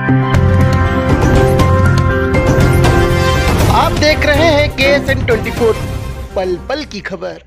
आप देख रहे हैं KSN 24 पल पल की खबर।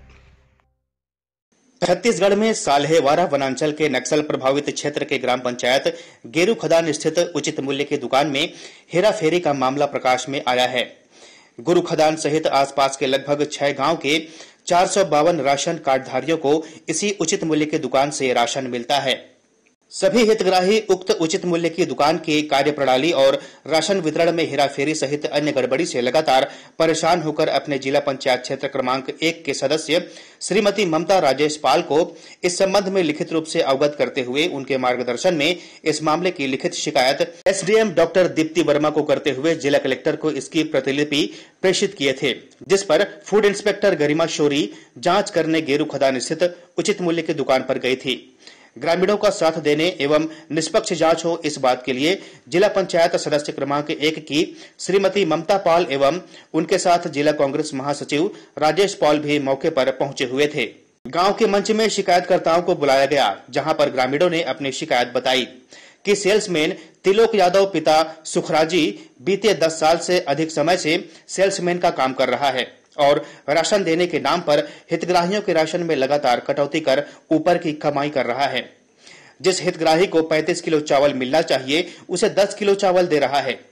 छत्तीसगढ़ में साल्हेवारा वनांचल के नक्सल प्रभावित क्षेत्र के ग्राम पंचायत गेरू खदान स्थित उचित मूल्य की दुकान में हेराफेरी का मामला प्रकाश में आया है। गुरु खदान सहित आसपास के लगभग 6 गांव के 452 राशन कार्डधारियों को इसी उचित मूल्य की दुकान से राशन मिलता है। सभी हितग्राही उक्त उचित मूल्य की दुकान की कार्यप्रणाली और राशन वितरण में हेराफेरी सहित अन्य गड़बड़ी से लगातार परेशान होकर अपने जिला पंचायत क्षेत्र क्रमांक 1 के सदस्य श्रीमती ममता राजेश पाल को इस संबंध में लिखित रूप से अवगत करते हुए उनके मार्गदर्शन में इस मामले की लिखित शिकायत SDM डॉक्टर दीप्ति वर्मा को करते हुए जिला कलेक्टर को इसकी प्रतिलिपि प्रेषित किए थे, जिस पर फूड इंस्पेक्टर गरिमा शोरी जांच करने गेरू खदान स्थित उचित मूल्य की दुकान पर गई थी। ग्रामीणों का साथ देने एवं निष्पक्ष जांच हो इस बात के लिए जिला पंचायत सदस्य क्रमांक 1 की श्रीमती ममता पाल एवं उनके साथ जिला कांग्रेस महासचिव राजेश पाल भी मौके पर पहुंचे हुए थे। गांव के मंच में शिकायतकर्ताओं को बुलाया गया, जहां पर ग्रामीणों ने अपनी शिकायत बताई कि सेल्समैन तिलोक यादव पिता सुखराजी बीते 10 साल से अधिक समय से सेल्समैन का काम कर रहा है और राशन देने के नाम पर हितग्राहियों के राशन में लगातार कटौती कर ऊपर की कमाई कर रहा है। जिस हितग्राही को 35 किलो चावल मिलना चाहिए उसे 10 किलो चावल दे रहा है,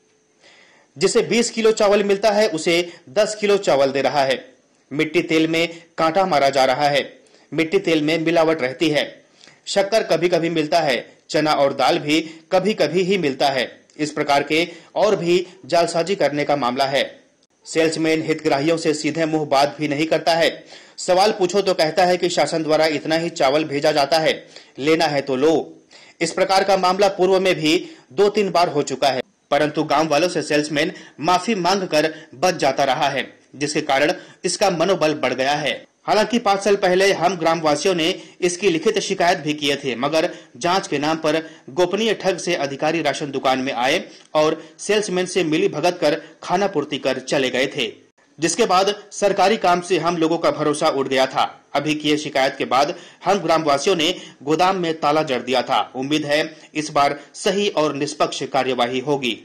जिसे 20 किलो चावल मिलता है उसे 10 किलो चावल दे रहा है। मिट्टी तेल में कांटा मारा जा रहा है, मिट्टी तेल में मिलावट रहती है। शक्कर कभी कभी मिलता है, चना और दाल भी कभी कभी ही मिलता है। इस प्रकार के और भी जालसाजी करने का मामला है। सेल्समैन हितग्राहियों से सीधे मुंह बात भी नहीं करता है। सवाल पूछो तो कहता है कि शासन द्वारा इतना ही चावल भेजा जाता है, लेना है तो लो। इस प्रकार का मामला पूर्व में भी 2-3 बार हो चुका है, परंतु गांव वालों से सेल्समैन माफी मांग कर बच जाता रहा है, जिसके कारण इसका मनोबल बढ़ गया है। हालांकि 5 साल पहले हम ग्रामवासियों ने इसकी लिखित शिकायत भी किए थे, मगर जांच के नाम पर गोपनीय ठग से अधिकारी राशन दुकान में आए और सेल्समैन से मिली भगत कर खाना पूर्ति कर चले गए थे, जिसके बाद सरकारी काम से हम लोगों का भरोसा उड़ गया था। अभी किए शिकायत के बाद हम ग्रामवासियों ने गोदाम में ताला जड़ दिया था। उम्मीद है इस बार सही और निष्पक्ष कार्यवाही होगी।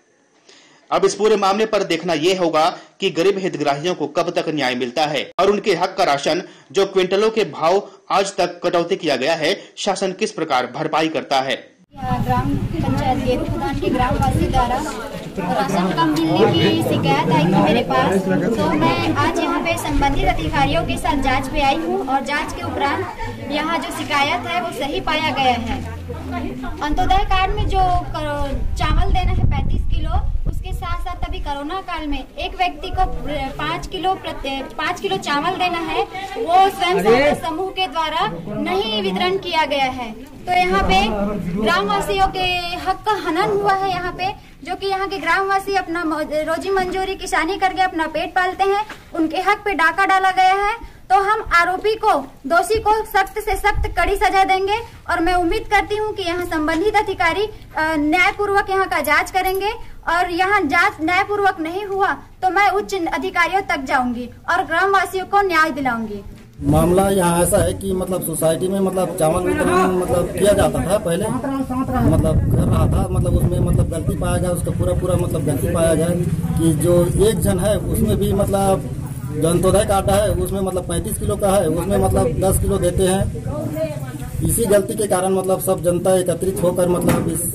अब इस पूरे मामले पर देखना यह होगा कि गरीब हितग्राहियों को कब तक न्याय मिलता है और उनके हक का राशन जो क्विंटलों के भाव आज तक कटौती किया गया है, शासन किस प्रकार भरपाई करता है। ग्राम पंचायत गेरू खदान के ग्रामवासी द्वारा राशन कम मिलने की शिकायत आई थी मेरे पास, तो मैं आज यहाँ पे संबंधित अधिकारियों के साथ जांच पे आई हूँ और जांच के उपरांत यहाँ जो शिकायत है वो सही पाया गया है। अंत्योदय कार्ड में जो चावल देना है 35 किलो, उसके साथ साथ अभी कोरोना काल में एक व्यक्ति को 5 किलो चावल देना है, वो स्वयं सहायता समूह के द्वारा नहीं वितरण किया गया है। तो यहाँ पे ग्रामवासियों के हक का हनन हुआ है। यहाँ पे जो कि यहाँ के ग्रामवासी अपना रोजी मंजूरी किसानी करके अपना पेट पालते हैं, उनके हक पे डाका डाला गया है। तो हम आरोपी को, दोषी को सख्त से सख्त कड़ी सजा देंगे और मैं उम्मीद करती हूँ कि यहाँ संबंधित अधिकारी न्यायपूर्वक यहाँ का जांच करेंगे और यहाँ जांच न्यायपूर्वक नहीं हुआ तो मैं उच्च अधिकारियों तक जाऊंगी और ग्रामवासियों को न्याय दिलाऊंगी। मामला यहाँ ऐसा है कि मतलब सोसाइटी में मतलब चावल वितरण मतलब किया जाता था पहले, मतलब कर रहा था, मतलब उसमें मतलब गलती पाया गया, उसका पूरा मतलब गलती पाया गया कि जो एक जन है उसमें भी मतलब जो अंत्योदय कार्ड है उसमें मतलब 35 किलो का है, उसमें मतलब 10 किलो देते हैं। इसी गलती के कारण मतलब सब जनता एकत्रित होकर मतलब इस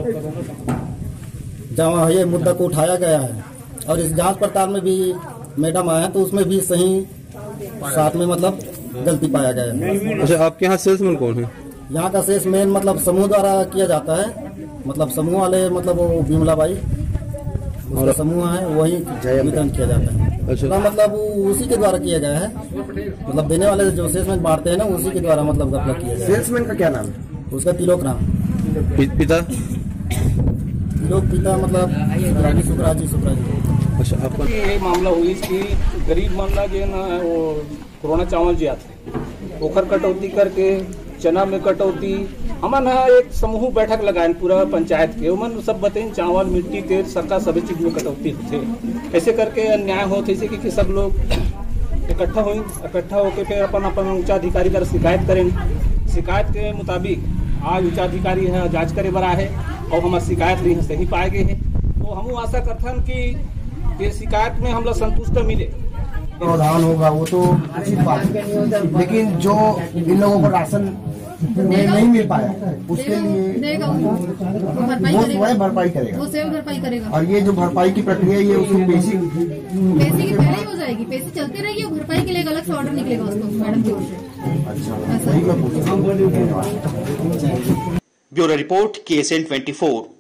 जहाँ ये मुद्दा को उठाया गया है और इस जांच पड़ताल में भी मैडम आए हैं तो उसमें भी सही साथ में मतलब गलती पाया गया है। अच्छा, आपके यहाँ सेल्समैन कौन है? यहाँ का सेल्समैन मतलब समूह द्वारा किया जाता है, मतलब समूह वाले मतलब वो बिमला बाई और समूह है वही वितरण किया जाता है। अच्छा, तो मतलब उसी के द्वारा किया गया है, मतलब देने वाले जो सेल्समैन बांटते हैं ना उसी के द्वारा मतलब घपला किया गया। सेल्समैन का क्या नाम है? उसका तिलोक राम। पिता पिता मतलब सुखराजी। अच्छा, आपका ये मामला हुई कि गरीब मामला जो ना वो कोरोना चावल जो आते ओखर कटौती करके चना में कटौती, हमारे यहाँ एक समूह बैठक लगाए पूरा पंचायत के, उमन सब बताए चावल मिट्टी तेल सरकार सभी चीज में कटौती होते, ऐसे करके अन्याय होते जैसे कि सब लोग इकट्ठा होकर फिर अपन उच्चाधिकारी का शिकायत करेंगे। शिकायत के मुताबिक आज उच्चाधिकारी है जांच करे बड़ा है और हमारी शिकायत भी सही पाए गए है। तो हम आशा करथन कि ये शिकायत में हम लोग संतुष्ट मिले। प्रावधान होगा वो तो अच्छी बात है, लेकिन जो इन लोगों को राशन नहीं मिल पाया उसके लिए वो स्वयं भरपाई करेगा। और ये जो भरपाई की प्रक्रिया ये उसको पैसे की पहले ही हो जाएगी, पैसे चलते रहेगी और भरपाई के लिए अलग से ऑर्डर निकलेगा उसको मैडम की ओर से। अच्छा, वही मैं पूछ रहा हूँ। Bureau report KSN 24।